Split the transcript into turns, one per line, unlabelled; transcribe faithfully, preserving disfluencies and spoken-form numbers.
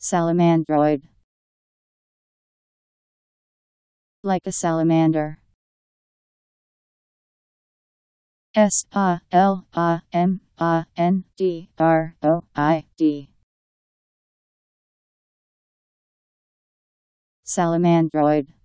Salamandroid. Like a salamander. S A L A M A N D R O I D. Salamandroid.